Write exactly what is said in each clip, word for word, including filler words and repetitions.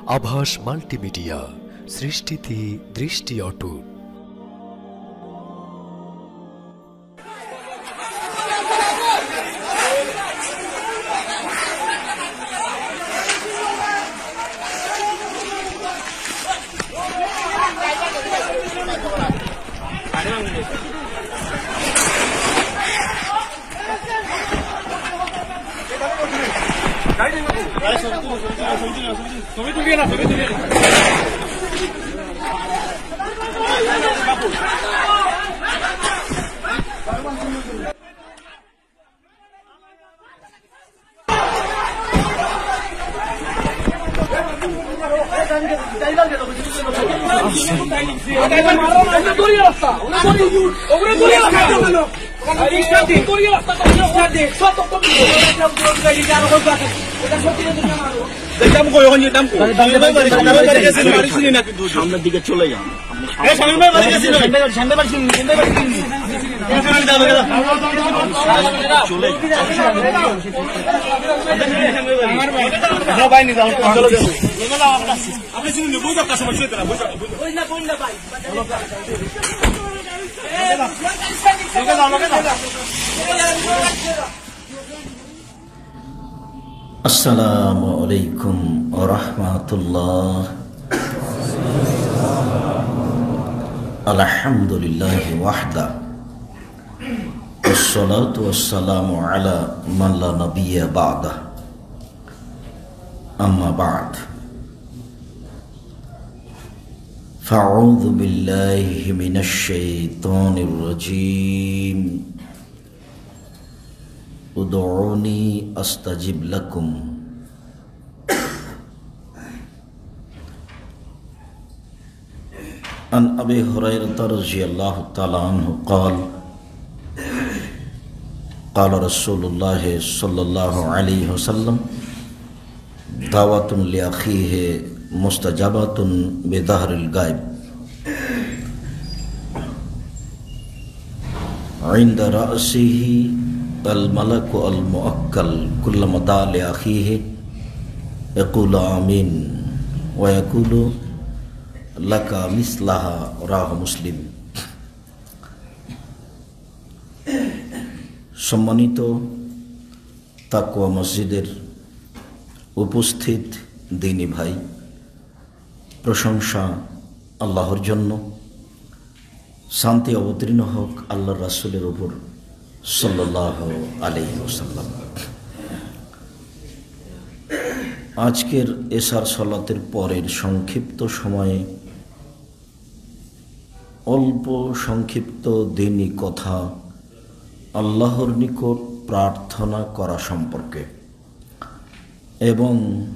আভাস মাল্টিমিডিয়া, সৃষ্টিতে দৃষ্টি অটুট। ছবি তুলিয়ে না ছবি তুলিয়ে না সামনের দিকে চলে যান। আপনি শুনুন বই দরকার সময় শুয়ে আসসালামু আলাইকুম ওয়া রাহমাতুল্লাহ। আলহামদুলিল্লাহি ওয়াহদা ওয়াসসালাতু ওয়াসসালামু আলা মান লা নাবিয়্যা বা'দা। আম্মা বা'দ। ফাআউযু বিল্লাহি মিনাশ শাইতানির রাজীম। উদউনি আস্তাজিব লাকুম। আন আবি হুরায়রা রাযিয়াল্লাহু তাআলা আনহু قال قال رسول الله صلى الله عليه وسلم দাওয়াতুন লিআখিহি মুস্তাজাবাতুন বিযাহরিল গায়ব عند رأسه الملك المؤكل كلما دعا لأخيه يقول آمين ويقول لك مثلها রাহ মুসলিম। সম্মানিত তাকওয়া মসজিদের উপস্থিত দিনী ভাই, প্রশংসা আল্লাহর জন্য, শান্তি অবতীর্ণ হোক আল্লাহর রাসূলের উপর সাল্লাল্লাহু আলাইহি ওয়াসাল্লাম। আজকের এশার সালাতের পরের সংক্ষিপ্ত সময়ে অল্প সংক্ষিপ্ত দিনী কথা আল্লাহর নিকট প্রার্থনা করা সম্পর্কে এবং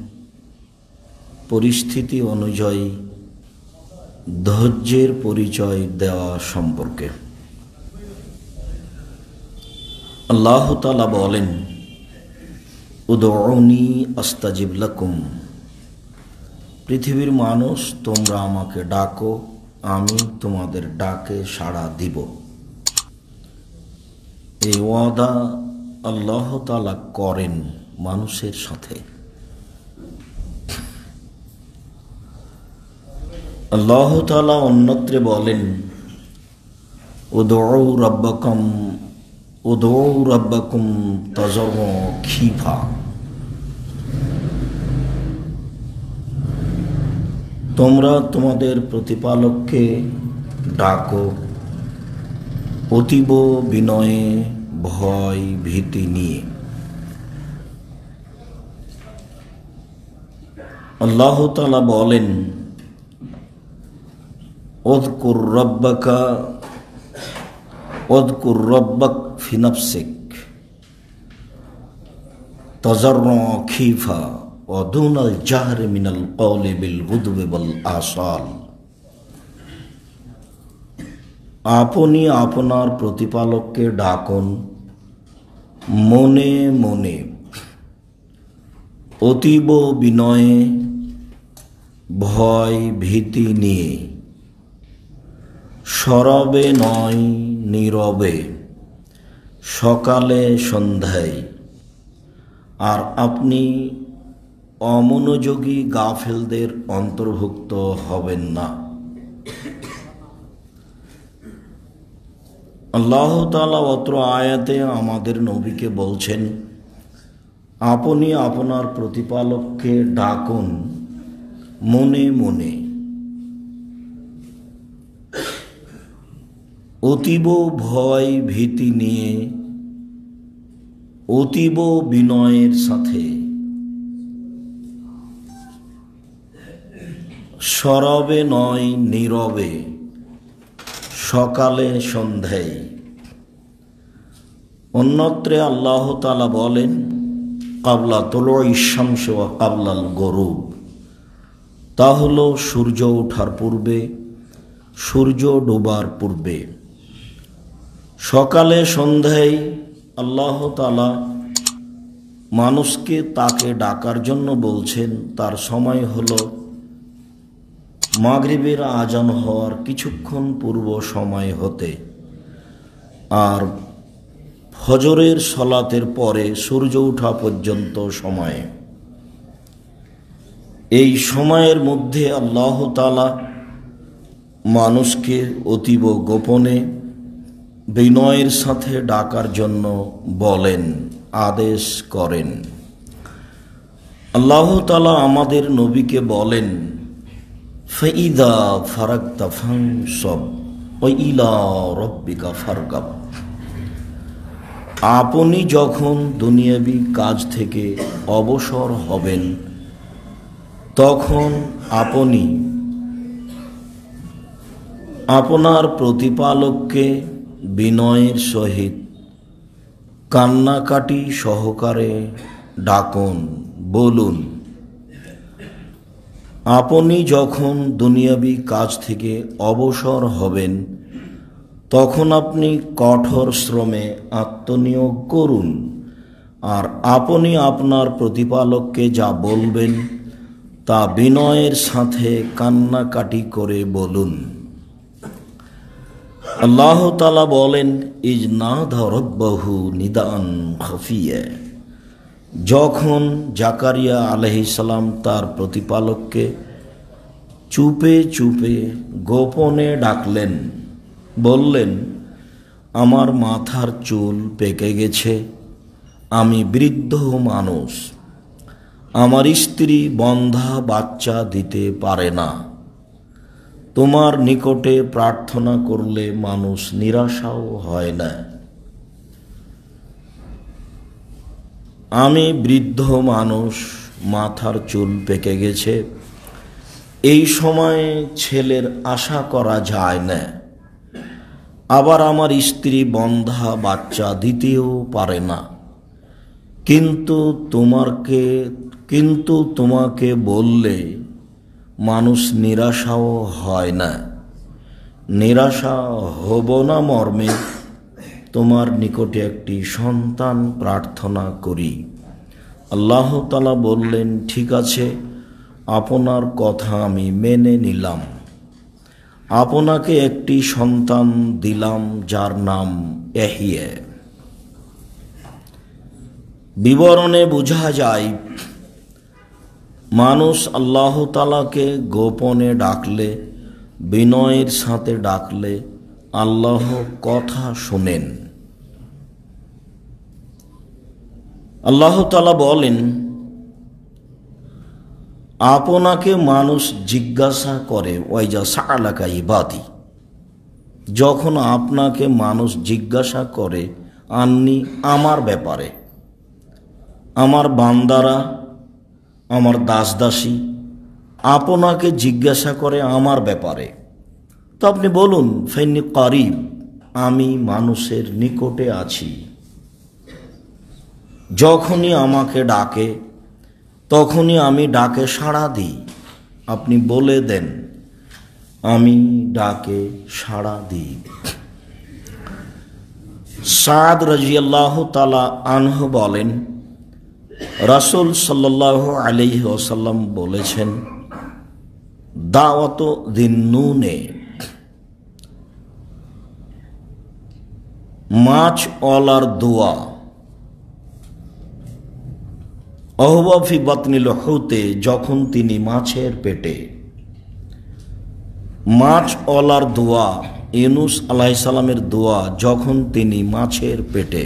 পরিস্থিতি অনুযায়ী ধৈর্যের পরিচয় দেওয়া সম্পর্কে। আল্লাহ তাআলা বলেন, উদউনি আস্তাজিব লাকুম। পৃথিবীর মানুষ, তোমরা আমাকে ডাকো, আমি তোমাদের ডাকে সাড়া দিব। এই ওয়াদা আল্লাহ তাআলা করেন মানুষের সাথে। আল্লাহ তাআলা অন্যত্রে বলেন, উদউ রাব্বাকুম উদউ রাব্বাকুম তাযাররুআন খিফা। তোমরা তোমাদের প্রতিপালককে ডাকো অতীব বিনয়ে, ভয় ভীতি নিয়ে। আল্লাহ তাআলা বলেন, উযকুর রাব্বাকা উযকুর রাব্বাক ফি নাফসিক তাযাররুআন খিফা ওয়া দুনাল জাহরি মিনাল কওলি বিল গুদবি ওয়াল আসাল। আপনি আপনার প্রতিপালককে ডাকুন মনে মনে, অতীব বিনয়ে, ভয় ভীতি নিয়ে, সরবে নয় নীরবে, সকালে সন্ধ্যায়। আর আপনি অমনোযোগী গাফেলদের অন্তর্ভুক্ত হবেন না। আল্লাহ তাআলা অত্র আয়াতে আমাদের নবীকে বলছেন, আপনি আপনার প্রতিপালককে ডাকুন মনে মনে, অতীব ভয় ভীতি নিয়ে, অতীব বিনয়ের সাথে, সরবে নয় নীরবে, সকালে সন্ধ্যায়। অন্যত্রে আল্লাহ তাআলা বলেন, কাবলা তুলুই শামস ওয়া কাবলাল গরুব, তা হলো সূর্য ওঠার পূর্বে, সূর্য ডোবার পূর্বে। সকালে সন্ধ্যায় আল্লাহ তাআলা মানুষকে তাকে ডাকার জন্য বলছেন, তার সময় হলো মাগরিবের আজান হওয়ার কিছুক্ষণ পূর্ব সময় হতে, আর ফজরের সলাতের পরে সূর্য ওঠা পর্যন্ত সময়। এই সময়ের মধ্যে আল্লাহ তাআলা মানুষকে অতীব গোপনে বিনয়ের সাথে ডাকার জন্য বলেন, আদেশ করেন। আল্লাহ তাআলা আমাদের নবীকে বলেন, ফাইদা ফারাগতা ফানসব ওয়া ইলা রাব্বিকা ফারগাব। আপনি যখন দুনিয়াবি কাজ থেকে অবসর হবেন, তখন আপনি আপনার প্রতিপালককে বিনয়ের সহিত কান্নাকাটি সহকারে ডাকুন, বলুন। আপনি যখন দুনিয়াবি কাজ থেকে অবসর হবেন, তখন আপনি কঠোর শ্রমে আত্মনিয়োগ করুন, আর আপনি আপনার প্রতিপালককে যা বলবেন তা বিনয়ের সাথে কান্নাকাটি করে বলুন। আল্লাহ তাআলা বলেন, ইজনাদা রাব্বাহু নিদান খাফিয়া। যখন জাকারিয়া আলাইহিস সালাম তার প্রতিপালককে চুপে চুপে গোপনে ডাকলেন, বললেন, আমার মাথার চুল পেকে গেছে, আমি বৃদ্ধ মানুষ, আমার স্ত্রী বন্ধা বাচ্চা দিতে পারে না, তোমার নিকটে প্রার্থনা করলে মানুষ নিরাশাও হয় না। আমি বৃদ্ধ মানুষ, মাথার চুল পেকে গেছে, এই সময়ে ছেলের আশা করা যায় না, আবার আমার স্ত্রী বন্ধা বাচ্চা দিতেও পারে না, কিন্তু তোমাকে কিন্তু তোমাকে বললে মানুষ নিরাশাও হয় না। নিরাশা হব না মর্মে তোমার নিকটে একটি সন্তান প্রার্থনা করি। আল্লাহ তাআলা বললেন, ঠিক আছে, আপনার কথা আমি মেনে নিলাম, আপনাকে একটি সন্তান দিলাম যার নাম ইয়াহইয়া। বিবরণে বোঝা যায়, মানুষ আল্লাহ তাআলাকে গোপনে ডাকলে, বিনয়ের সাথে ডাকলে আল্লাহ কথা শুনেন। আল্লাহ তাআলা বলেন, আপনাকে মানুষ জিজ্ঞাসা করে, ওয়াইজা সাআলাকা ইবাদি, যখন আপনাকে মানুষ জিজ্ঞাসা করে আন্নি, আমার ব্যাপারে, আমার বান্দারা, আমার দাসদাসী আপনাকে জিজ্ঞাসা করে আমার ব্যাপারে, তো আপনি বলুন, ফাইন্নী কারিব, আমি মানুষের নিকটে আছি। যখনই আমাকে ডাকে তখনই আমি ডাকে সাড়া দিই। আপনি বলে দেন, আমি ডাকে সাড়া দিই। সাদ রাদিয়াল্লাহু তাআলা আনহু বলেন, রাসূল সাল্লাল্লাহু আলাইহি ওয়াসাল্লাম বলেছেন, দাওয়াত দিন্নুনে, মাছ অলার দোয়া, অহুয়া ফি বাতনিল হুতে, যখন তিনি মাছের পেটে। মাছওয়ালার দোয়া, ইউনূস আলাইহিস সালামের দোয়া যখন তিনি মাছের পেটে।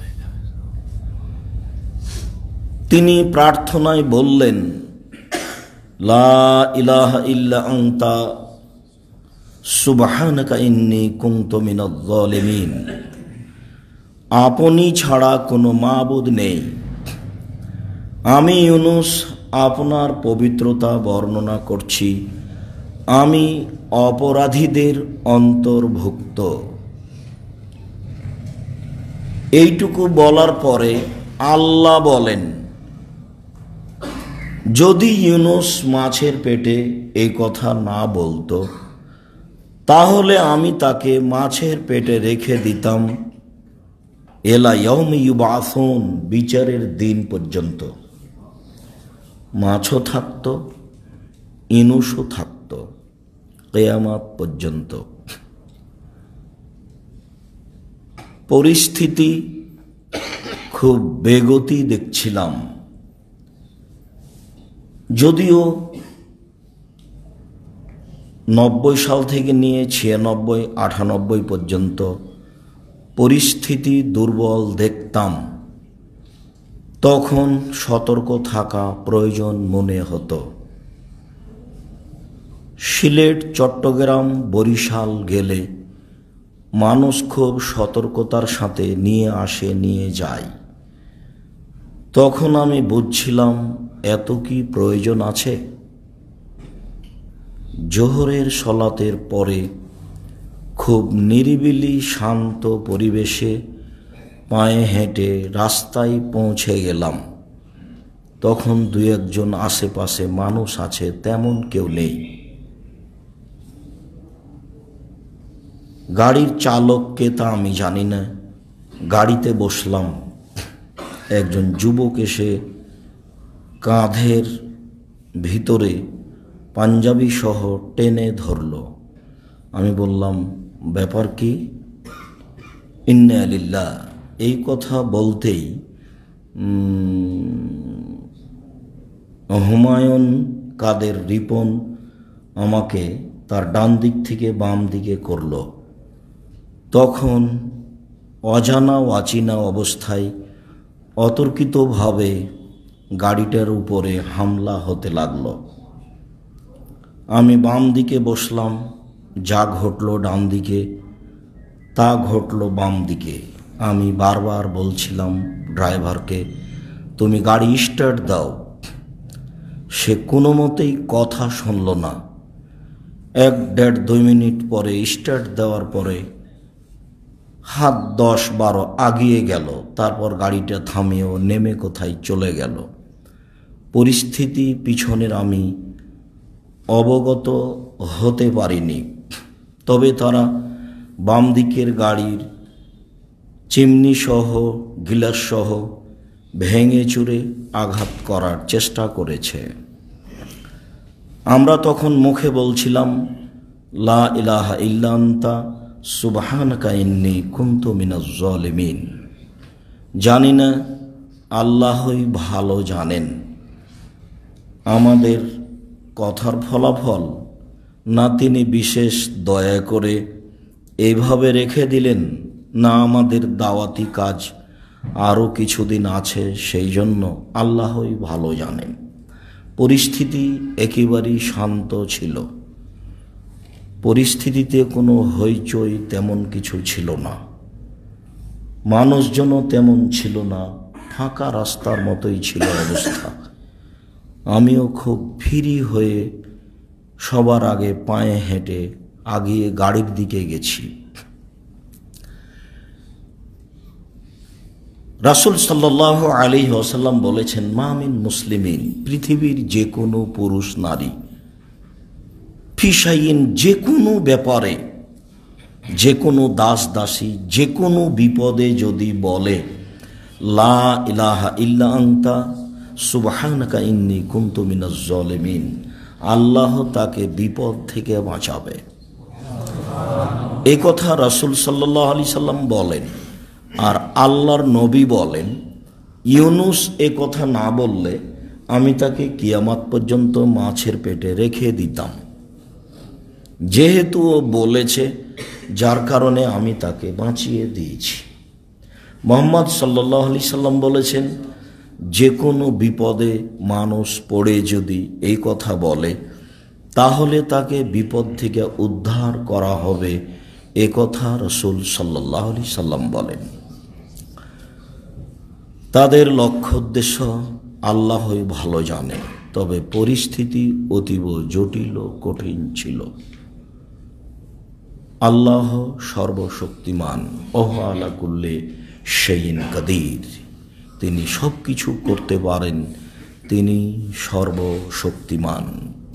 তিনি প্রার্থনায় বললেন, লা ইলাহা ইল্লা আনতা সুবহানাকা ইন্নী কুনতু মিনাজ জালিমিন। আপনি ছাড়া কোনো মাবুদ নেই, আমি ইউনূস আপনার পবিত্রতা বর্ণনা করছি, আমি অপরাধীদের অন্তর্ভুক্ত। এইটুকু বলার পরে আল্লাহ বলেন, যদি ইউনূস মাছের পেটে এই কথা না বলতো তাহলে আমি তাকে মাছের পেটে রেখে দিতাম এলা ইয়াউমি ইউবাসুন, বিচারের দিন পর্যন্ত। মাছও থাকত, ইউনূসও থাকত, কিয়ামত পর্যন্ত। পরিস্থিতি খুব বেগতি দেখছিলাম, যদিও নব্বই সাল থেকে নিয়ে ছিয়ানব্বই আটানব্বই পর্যন্ত পরিস্থিতি দুর্বল দেখতাম, তখন সতর্ক থাকা প্রয়োজন মনে হতো। সিলেট, চট্টগ্রাম, বরিশাল গেলে মানুষ খুব সতর্কতার সাথে নিয়ে আসে, নিয়ে যায়। তখন আমি বুঝছিলাম এত কি প্রয়োজন আছে। জোহরের সলাতের পরে খুব নিরিবিলি শান্ত পরিবেশে পায়ে হেঁটে রাস্তায় পৌঁছে গেলাম। তখন দু একজন আশেপাশে মানুষ আছে, তেমন কেউ নেই। গাড়ির চালককে তা আমি জানি না। গাড়িতে বসলাম, একজন যুবক এসে কাঁধের ভিতরে পাঞ্জাবি সহ টেনে ধরল। আমি বললাম, ব্যাপার কি? ইন্না লিল্লাহ। এই কথা বলতেই হুমায়ুন কাদের রিপন আমাকে তার ডান দিক থেকে বাম দিকে করল। তখন অজানা অচিনা অবস্থায় অতর্কিতভাবে গাড়িটার উপরে হামলা হতে লাগল। আমি বাম দিকে বসলাম, যা ঘটল ডান দিকে তা ঘটল বাম দিকে। আমি বারবার বলছিলাম ড্রাইভারকে, তুমি গাড়ি স্টার্ট দাও। সে কোনো মতেই কথা শুনল না। এক দেড় দুই মিনিট পরে স্টার্ট দেওয়ার পরে হাত দশ বারো আগিয়ে গেল। তারপর গাড়িটা থামিয়েও নেমে কোথায় চলে গেল। পরিস্থিতি পিছনের আমি অবগত হতে পারিনি। তবে তারা বাম দিকের গাড়ির চিমনি সহ গিলাস সহ ভেঙে চুরে আঘাত করার চেষ্টা করেছে। আমরা তখন মুখে বলছিলাম, লা ইলাহা ইল্লা আনতা সুবহানাকা ইন্নী কুনতু মিনাজ জালিমিন। জানি না, আল্লাহই ভালো জানেন আমাদের কথার ফলাফল, না তিনি বিশেষ দয়া করে এইভাবে রেখে দিলেন, না আমাদের দাওয়াতি কাজ আরও কিছুদিন আছে, সেই জন্য আল্লাহই ভালো জানেন। পরিস্থিতি একেবারেই শান্ত ছিল। পরিস্থিতিতে কোনো হইচই তেমন কিছু ছিল না, মানুষজনও তেমন ছিল না, ফাঁকা রাস্তার মতোই ছিল অবস্থা। আমিও খুব ফ্রি হয়ে সবার আগে পায়ে হেঁটে আগিয়ে গাড়ির দিকে গেছি। রাসূল সাল্লাল্লাহু আলাইহি ওয়াসাল্লাম বলেছেন, মা মিন মুসলিমিন, পৃথিবীর যে কোনো পুরুষ নারী, ফিশাইন, যে কোনো ব্যাপারে, যে কোনো দাস দাসী যে কোনো বিপদে যদি বলে লা ইলাহা ইল্লা আনতা সুবহানাকা ইন্নী কুনতু মিনাজ জালিমিন, আল্লাহ তাকে বিপদ থেকে বাঁচাবে। এই কথা রাসূল সাল্লাল্লাহু আলাইহি সাল্লাম বলেন। আর আল্লাহর নবী বলেন, ইউনুস এ কথা না বললে আমি তাকে কিয়ামত পর্যন্ত মাছের পেটে রেখে দিতাম। যেহেতু ও বলেছে, যার কারণে আমি তাকে বাঁচিয়ে দিয়েছি। মুহাম্মদ সাল্লাল্লাহু আলাইহি সাল্লাম বলেছেন, যে কোনো বিপদে মানুষ পড়ে যদি এই কথা বলে তাহলে তাকে বিপদ থেকে উদ্ধার করা হবে, এ কথা রাসূল সাল্লাল্লাহু আলাইহি সাল্লাম বলেন। তাদের লক্ষ্য উদ্দেশ্য আল্লাহই ভালো জানে, তবে পরিস্থিতি অতীব জটিল ও কঠিন ছিল। আল্লাহ সর্বশক্তিমান, ওয়া আলা কুল্লি শাইইন কাদির, তিনি সব কিছু করতে পারেন, তিনি সর্বশক্তিমান।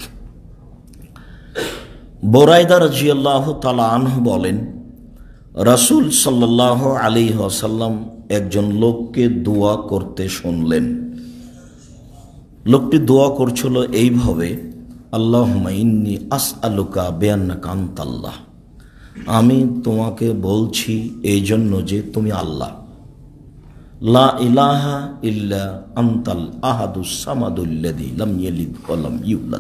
বুরাইদা রাদিয়াল্লাহু তাআলা আনহু বলেন, রাসূল সাল্লাল্লাহু আলাইহি ওয়াসাল্লাম একজন লোককে দোয়া করতে শুনলেন। লোকটি দোয়া করছিল এইভাবে, আল্লাহুম্মা ইন্নী আসআলুকা বিআন্নাকা আনতাল্লাহ, আমি তোমাকে বলছি এই জন্য যে তুমি আল্লাহ, লা ইলাহা ইল্লা আনতাল আহাদুস সামাদুল্লাযী লাম ইয়ালিদ ওয়া লাম ইউলাদ,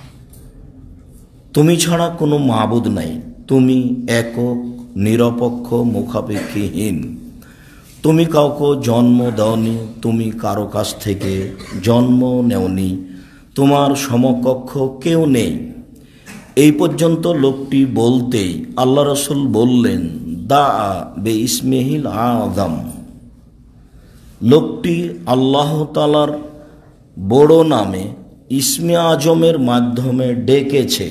তুমি ছাড়া কোনো মাবুদ নাই, তুমি একক, নিরপেক্ষ, মুখাপেক্ষীহীন, তুমি কাউকে জন্ম দাওনি, তুমি কারো কাছ থেকে জন্ম নেওনি, তোমার সমকক্ষ কেউ নেই। এই পর্যন্ত লোকটি বলতেই আল্লাহ রাসূল বললেন, দা বে ইসমিহিল আযম, লোকটি আল্লাহ তাআলার বড় নামে ইসমে আজমের মাধ্যমে ডেকেছে।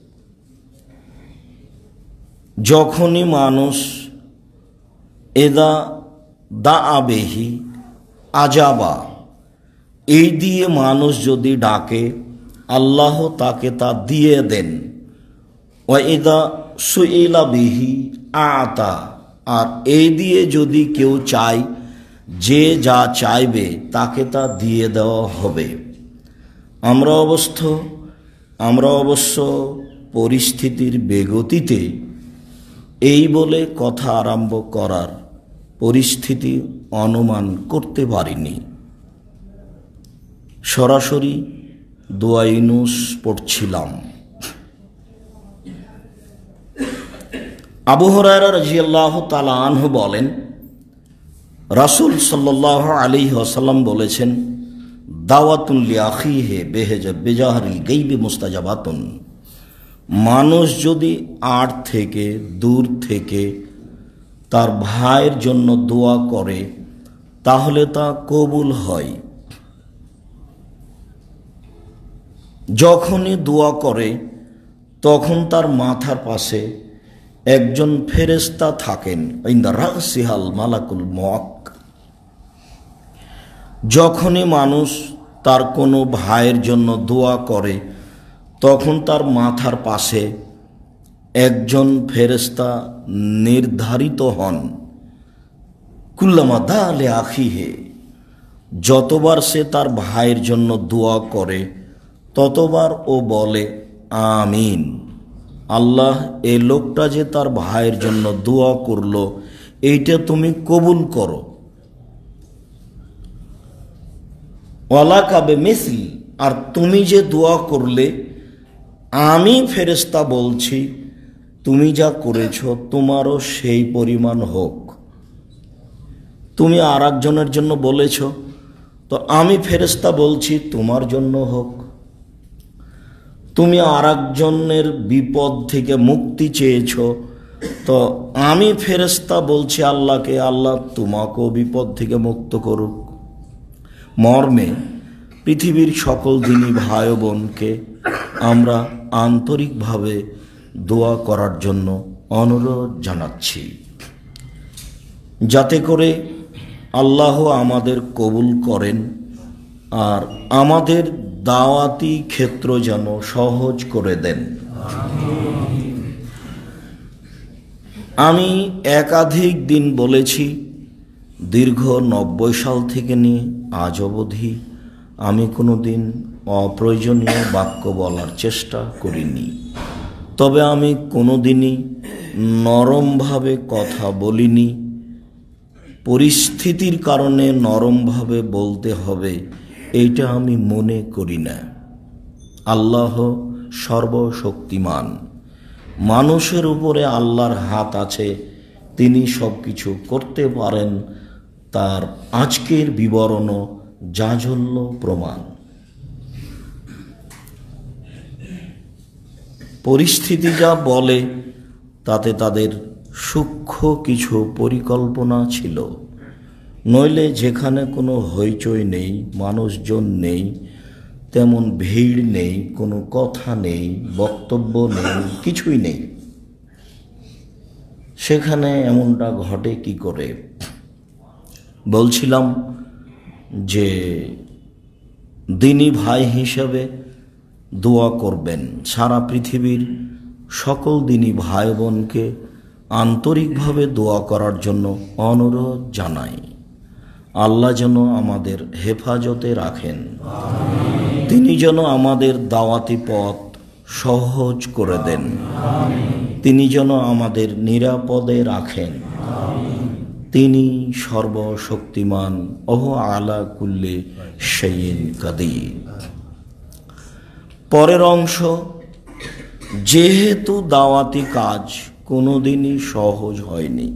যখনই মানুষ এদা দা আবেহি আজাবা, এই দিয়ে মানুষ যদি ডাকে আল্লাহ তাকে তা দিয়ে দেন। ওয়া ইদা সুইলা বিহি আতা, আর এই দিয়ে যদি কেউ চায়, যে যা চাইবে তাকে তা দিয়ে দেওয়া হবে। আমরা অবশ্য আমরা অবশ্য পরিস্থিতির বেগতিতে এই বলে কথা আরম্ভ করার পরিস্থিতি অনুমান করতে পারিনি। সরাসরি দোয়া ইউনুস পড়ছিলাম। আবু হুরায়রা রাদিয়াল্লাহু তাআলা আনহু বলেন, রাসূল সাল্লাল্লাহু আলাইহি ওয়াসাল্লাম বলেছেন, দাওয়াতুন লিআখিহি বিজাহরিল গায়বি মুস্তাজাবাতুন, মানুষ যদি আড় থেকে দূর থেকে তার ভাইয়ের জন্য দোয়া করে তাহলে তা কবুল হয়। যখনই দোয়া করে তখন তার মাথার পাশে একজন ফেরেশতা থাকেন, ইনদা রাসিহাল মালাকুল মউক। যখনই মানুষ তার কোনো ভাইয়ের জন্য দোয়া করে তখন তার মাথার পাশে একজন ফেরেশতা নির্ধারিত হন। কুল্লামা দালে আখিহে, যতবার সে তার ভাইয়ের জন্য দোয়া করে ততবার ও বলে আমিন। আল্লাহ, এই লোকটা যে তার ভাইয়ের জন্য দোয়া করলো এইটা তুমি কবুল করো। ওয়ালাকা বিমিসলি, আর তুমি যে দোয়া করলে আমি ফেরেশতা বলছি তুমি যা করেছ তোমারও সেই পরিমাণ হোক। তুমি আর একজনের জন্য বলেছ, তো আমি ফেরেশতা বলছি তোমার জন্য হোক। তুমি আর একজনের বিপদ থেকে মুক্তি চেয়েছ, তো আমি ফেরেশতা বলছি আল্লাহকে, আল্লাহ তোমাকেও বিপদ থেকে মুক্ত করুক। মর্মে পৃথিবীর সকল দিনী ভাই বোনকে আমরা আন্তরিকভাবে দোয়া করার জন্য অনুরোধ জানাচ্ছি, যাতে করে আল্লাহ আমাদের কবুল করেন আর আমাদের দাওয়াতি ক্ষেত্র যেন সহজ করে দেন। আমি একাধিক দিন বলেছি, দীর্ঘ নব্বই সাল থেকে নিয়ে আজ অবধি আমি কোনো দিন অপ্রয়োজনীয় বাক্য বলার চেষ্টা করিনি। তবে আমি কোনো দিনই নরমভাবে কথা বলিনি, পরিস্থিতির কারণে নরমভাবে বলতে হবে, এইটা আমি মনে করি না। আল্লাহ সর্বশক্তিমান, মানুষের উপরে আল্লাহর হাত আছে, তিনি সব কিছু করতে পারেন, তার আজকের বিবরণও জাজল্য প্রমাণ। পরিস্থিতি যা বলে তাতে তাদের সূক্ষ্ম কিছু পরিকল্পনা ছিল, নইলে যেখানে কোনো হইচই নেই, মানুষজন নেই, তেমন ভিড় নেই, কোনো কথা নেই, বক্তব্য নেই, কিছুই নেই, সেখানে এমনটা ঘটে কি করে? বলছিলাম যে দিনী ভাই হিসেবে দোয়া করবেন, সারা পৃথিবীর সকল দিনী ভাই বোনকে আন্তরিকভাবে দোয়া করার জন্য অনুরোধ জানাই। আল্লাহ যেন আমাদের হেফাজতে রাখেন, তিনি যেন আমাদের দাওয়াতি পথ সহজ করে দেন, তিনি যেন আমাদের নিরাপদে রাখেন। তিনি সর্বশক্তিমান, ওহ আলা কুল্লি শাইইন কাদির। পরের অংশ, যেহেতু দাওয়াতি কাজ কোনোদিনই সহজ হয়নি।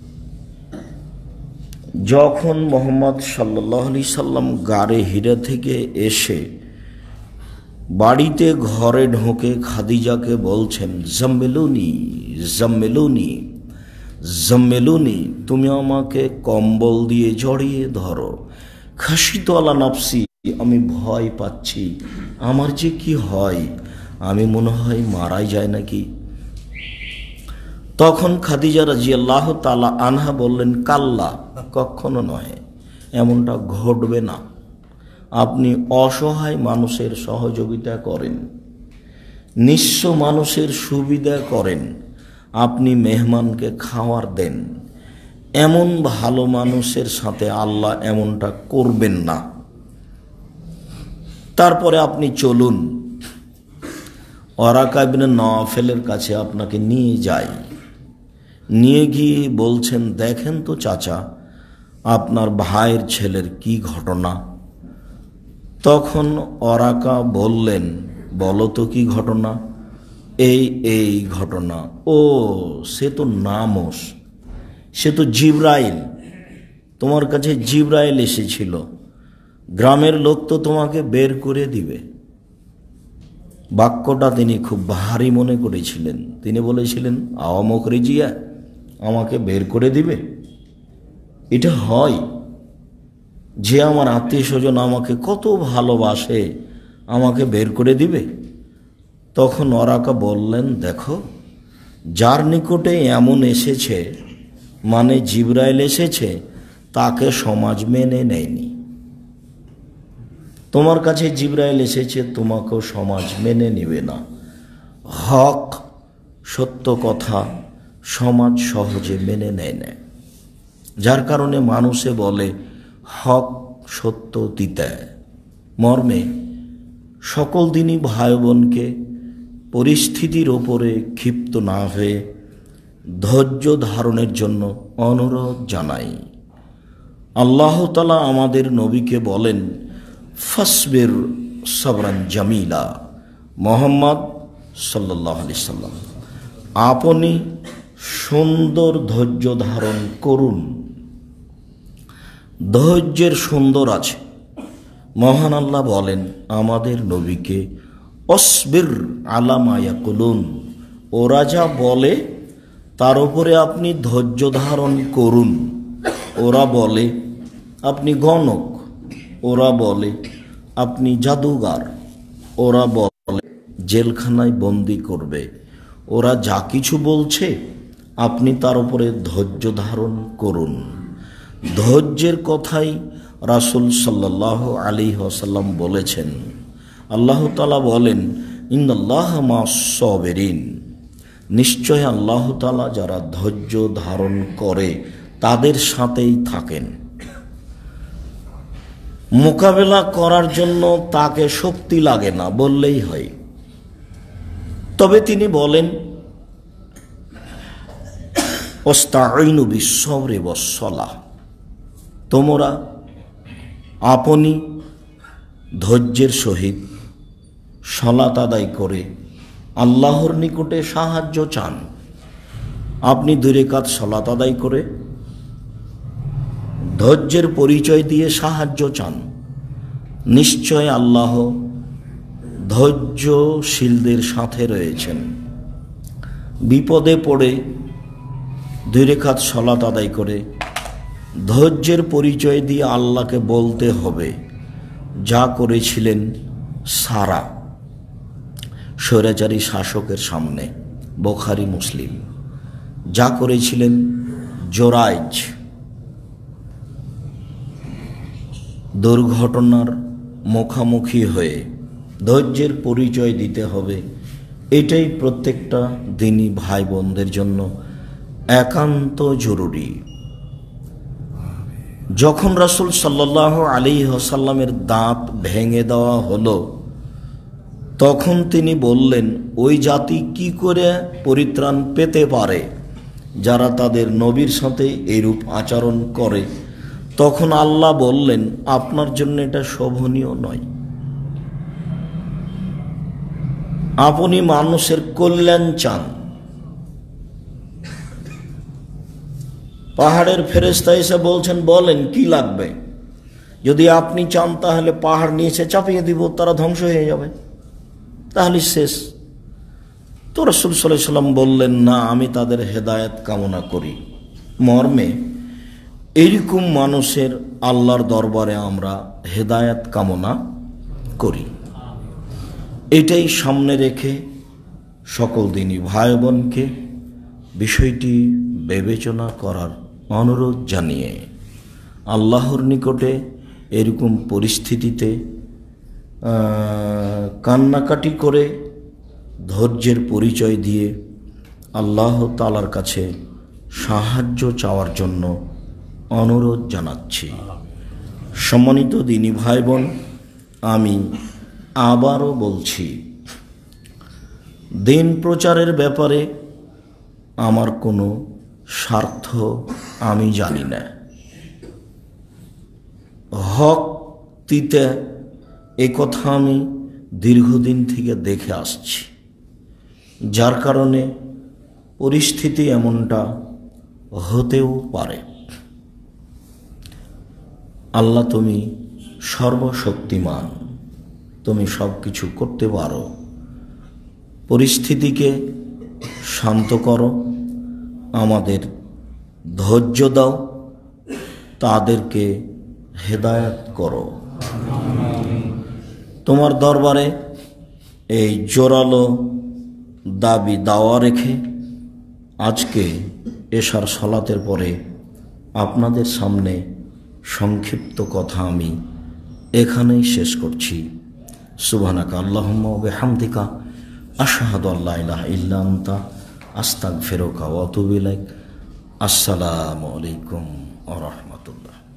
যখন মুহাম্মদ সাল্লাল্লাহু আলাইহি সাল্লাম গারে হিরা থেকে এসে বাড়িতে ঘরে ঢোকে খাদিজাকে বলছেন, জাম্মিলুনি জাম্মিলুনি জাম্মিলুনি, তুমি আমাকে কম্বল দিয়ে জড়িয়ে ধরো। খাশিতু আলা নাফসি, আমি ভয় পাচ্ছি, আমার যে কি হয়, আমি মনে হয় মারাই যায় নাকি। তখন খাদিজা রাদিয়াল্লাহু তাআলা আনহা বললেন, কাল্লা, কখনো নয়, এমনটা ঘটবে না। আপনি অসহায় মানুষের সহযোগিতা করেন, নিঃস্ব মানুষের সুবিধা করেন, আপনি মেহমানকে খাওয়ার দেন, এমন ভালো মানুষের সাথে আল্লাহ এমনটা করবেন না। তারপরে আপনি চলুন, ওয়ারাকা ইবনে নওফেলের কাছে আপনাকে নিয়ে যাই। নিয়ে গিয়ে বলছেন, দেখেন তো চাচা, আপনার ভাইয়ের ছেলের কি ঘটনা। তখন ওয়ারাকা বললেন, বলো তো কি ঘটনা। এই এই ঘটনা। ও, সে তো নামস, সে তো জিবরাইল, তোমার কাছে জিবরাইল এসেছিল, গ্রামের লোক তো তোমাকে বের করে দিবে। বাক্যটা তিনি খুব ভারী মনে করেছিলেন। তিনি বলেছিলেন, আওয়ামক রেজিয়া, আমাকে বের করে দিবে? এটা হয় যে আমার আত্মীয় স্বজন আমাকে কত ভালোবাসে, আমাকে বের করে দিবে? তখন ওয়ারাকা বললেন, দেখো, যার নিকটে এমন এসেছে, মানে জিবরাইল এসেছে, তাকে সমাজ মেনে নেয়নি। তোমার কাছে জিবরাইল এসেছে, তোমাকেও সমাজ মেনে নেবে না। হক, সত্য কথা সমাজ সহজে মেনে নেয় না, যার কারণে মানুষে বলে হক সত্য তিতা। মর্মে সকল দিনই ভাই বোনকে পরিস্থিতির ওপরে ক্ষিপ্ত না হয়ে ধৈর্য ধারণের জন্য অনুরোধ জানাই। আল্লাহ তাআলা আমাদের নবীকে বলেন, ফাসবির সাবরান জামিলা। মুহাম্মদ সাল্লাল্লাহু আলাইহি সাল্লাম, আপনি সুন্দর ধৈর্য ধারণ করুন। ধৈর্যের সুন্দর আছে। মহান আল্লাহ বলেন আমাদের নবীকে, অসবির আলা মা ইয়াকুলুন, ওরা যা বলে তার উপরে আপনি ধৈর্য ধারণ করুন। ওরা বলে আপনি গণক, ওরা বলে আপনি জাদুগার, ওরা বলে জেলখানায় বন্দি করবে, ওরা যা কিছু বলছে আপনি তার উপরে ধৈর্য ধারণ করুন। ধৈর্যের কথাই রাসূল সাল্লাল্লাহু আলাইহি ওয়াসাল্লাম বলেছেন। আল্লাহ তাআলা বলেন, ইন্নাল্লাহা মা'আস সাবিরিন, নিশ্চয় আল্লাহ তাআলা যারা ধৈর্য ধারণ করে তাদের সাথেই থাকেন। মোকাবেলা করার জন্য তাকে শক্তি লাগে না বললেই হয়। তবে তিনি বলেন, ওয়াস্তাঈনু বিস-সাবরি ওয়াস-সালাহ, তোমরা আপনি ধৈর্যের সহিত সালাত আদায় করে আল্লাহর নিকটে সাহায্য চান। আপনি দুই রাকাত সালাত আদায় করে ধৈর্যের পরিচয় দিয়ে সাহায্য চান। নিশ্চয় আল্লাহ ধৈর্যশীলদের সাথে রয়েছেন। বিপদে পড়ে দুই রাকাত সালাত আদায় করে ধৈর্যের পরিচয় দিয়ে আল্লাহকে বলতে হবে, যা করেছিলেন সারা স্বৈরাচারী শাসকের সামনে, বুখারী মুসলিম, যা করেছিলেন জোরাইজ দুর্ঘটনার মুখোমুখি হয়ে ধৈর্যের পরিচয় দিতে হবে। এটাই প্রত্যেকটা দিনী ভাই বোনদের জন্য একান্ত জরুরি। যখন রাসূল সাল্লাল্লাহু আলাইহি ওয়াসাল্লামের দাঁত ভেঙে দেওয়া হলো, তখন তিনি বললেন, ওই জাতি কি করে পরিত্রাণ পেতে পারে যারা তাদের নবীর সাথে এরূপ আচরণ করে? তখন আল্লাহ বললেন, আপনার জন্য এটা শোভনীয় নয়। আপনি মানুষের কল্যাণ চান। পাহাড়ের ফেরেশতা এসে বলছেন, বলেন কি লাগবে? যদি আপনি চান তাহলে পাহাড় নিয়ে এসে চাপিয়ে দিব, তারা ধ্বংস হয়ে যাবে, তাহলে শেষ। তো রাসূল সাল্লাল্লাহু আলাইহি ওয়াসাল্লাম বললেন, না, আমি তাদের হেদায়েত কামনা করি। মর্মে এইরকম মানুষের আল্লাহর দরবারে আমরা হেদায়েত কামনা করি। এটাই সামনে রেখে সকল দিনী ভাই বোনকে বিষয়টি বিবেচনা করার অনুরোধ জানিয়ে আল্লাহর নিকটে এরকম পরিস্থিতিতে কান্নাকাটি করে ধৈর্যের পরিচয় দিয়ে আল্লাহ তাআলার কাছে সাহায্য চাওয়ার জন্য অনুরোধ জানাচ্ছি। সম্মানিত দিনী ভাই বোন, আমি আবারও বলছি, দিন প্রচারের ব্যাপারে আমার কোনো স্বার্থ আমি জানি না। হক দিতে এ কথা আমি দীর্ঘদিন থেকে দেখে আসছি, যার কারণে পরিস্থিতি এমনটা হতেও পারে। আল্লাহ, তুমি সর্বশক্তিমান, তুমি সব কিছু করতে পারো। পরিস্থিতিকে শান্ত করো, আমাদের ধৈর্য দাও, তাদেরকে হেদায়েত করো। তোমার দরবারে এই জোরালো দাবি দাওয়া রেখে আজকে এশার সালাতের পরে আপনাদের সামনে সংক্ষিপ্ত কথা আমি এখানেই শেষ করছি। সুবহানাকা আল্লাহুম্মা ওয়া বিহামদিকা আশহাদু আল্লা ইলাহা ইল্লা আনতা আস্তাগফিরুকা ওয়া আতুবু ইলাইক। আসসালামু আলাইকুম ওয়া রাহমাতুল্লাহ।